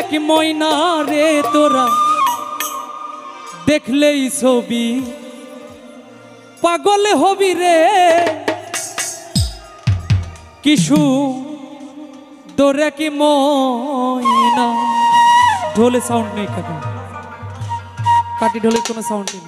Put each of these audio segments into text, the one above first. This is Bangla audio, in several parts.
এক ময়না রে তোরা দেখলেই ছবি পাগল হবি রে কিশু তোরা কি ময়না। ঢোলে সাউন্ড নেই কেন? কাটি ঢোলে কোনো সাউন্ড নেই।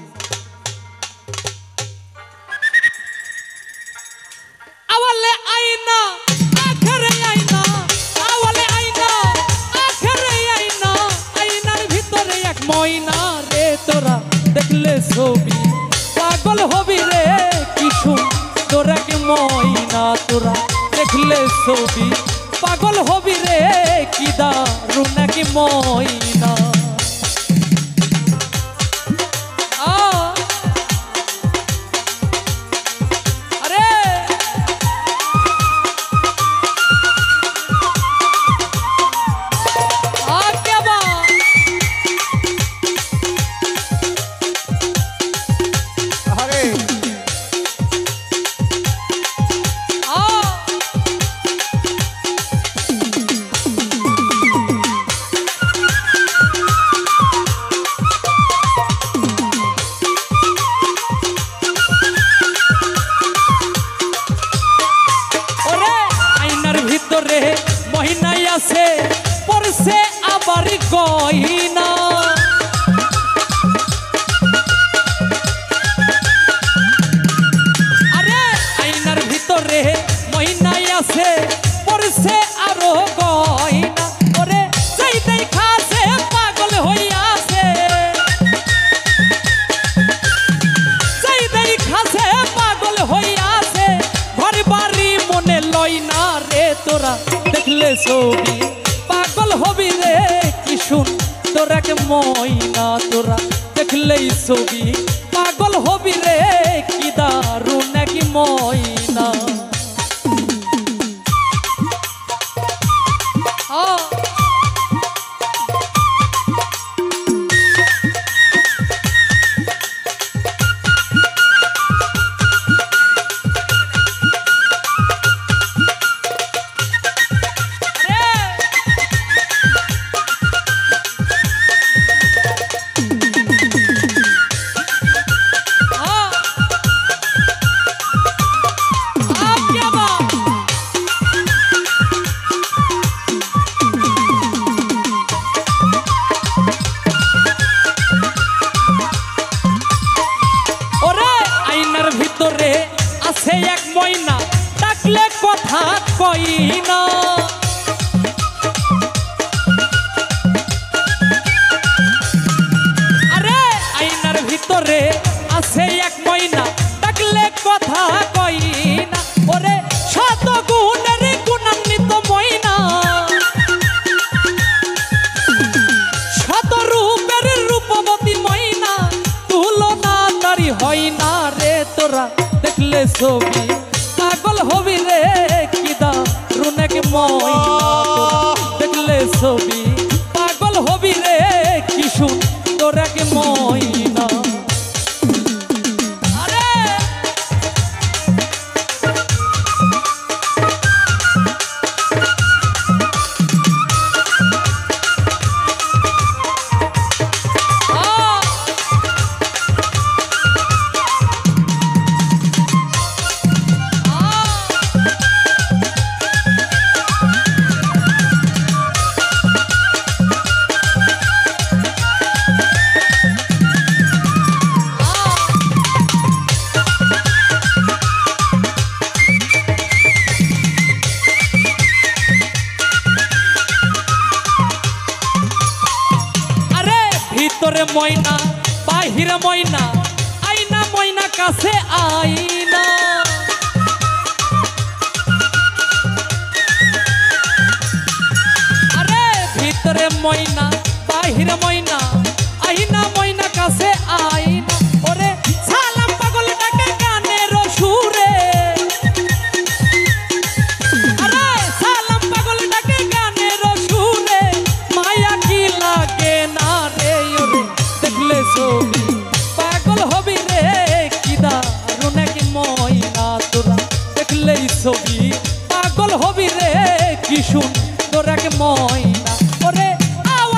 আওয়ালে আইনা আখরে আইনা, আওয়ালে আইনা আখরে আইনা, আইনার ভিতরে এক ময়না রে তোরা দেখলে ছবি পাগল হবি রে কিশু তোরা কি ময়না। তোরা দেখলে ছবি পাগল হবি রে কি দারুণ নাকি ময়না। আরে কে বা আরে ভিতরে মহিনাই আছে পরছে আবার গয়না। আরে আয়নার ভিতরে মহিনাই আছে পরছে আরো গয়না। ওরে সেই দেখাছে পাগল হইয়াছে, সেই দেখাছে পাগল হইয়াছে, ঘর বাড়ি মনে লয় না রে তোরা দেখলে ছবি পাগল হবি রে কিশুন তোরা কে ময়না। তোরা দেখলেই ছবি পাগল হবি রে কি দারুণ নাকি ময়না। ভিতরে আছে এক ময়না ডাকলে কথা কই না। আরে আয়নার ভিতরে আছে এক ময়না ডাকলে কথা কই না। ওরে শত গুণের গুণান্বিত ময়না, শত রূপের রূপবতী ময়না, তুলনা তারি হয় না রে তোরা দেখলে ছবি পাগল হবি রে কি দারুণ নাকি ময়না। দেখলে ছবি পাগল হবি রে কিশু তোরা কি ময়না। ভিতরে ময়না বাহিরে ময়না, আয়না ময়না কাছে আয়না। আরে ভিতরে ময়না বাহিরে ময়না, আয়না ময়না কাছে আয়না। ওরে সালাম পাগল ডাকে গানের সুরে, আরে সালাম পাগল ডাকে গানের সুরে, মায়া কি লাগে না রে। ওরে দেখলে ছবি পাগল হবি রে কি দারুণ নাকি ময়না। তোরা দেখলেই ছবি পাগল হবি রে কি সুন্দর এক ময়না। ওরে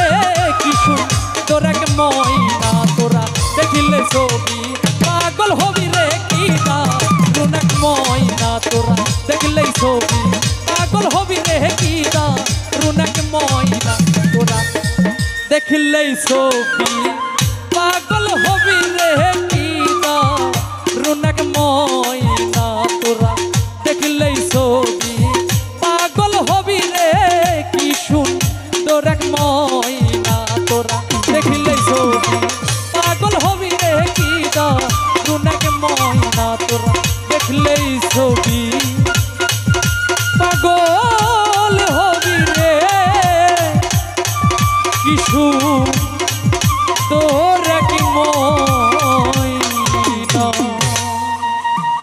কি সুন্দর এক ময়না তোরা দেখিলে ছবি পাগল হবি রে কি দারুণ এক ময়না তোরা দেখলেই ছবি পাগল হবি রে কি দারুণ এক ময়না তোরা দেখলেই ছবি পাগল হবি রে